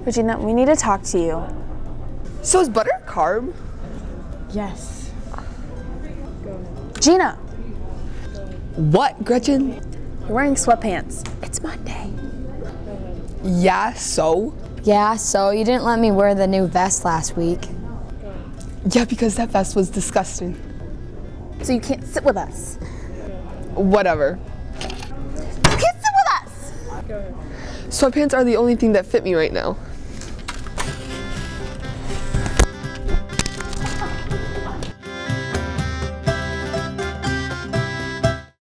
Regina, we need to talk to you. So is butter a carb? Yes. Gina, What, Gretchen? you're wearing sweatpants. It's Monday. Yeah, so? Yeah, so you didn't let me wear the new vest last week. Yeah, because that vest was disgusting. So you can't sit with us. Whatever. You can't sit with us! Sweatpants are the only thing that fit me right now.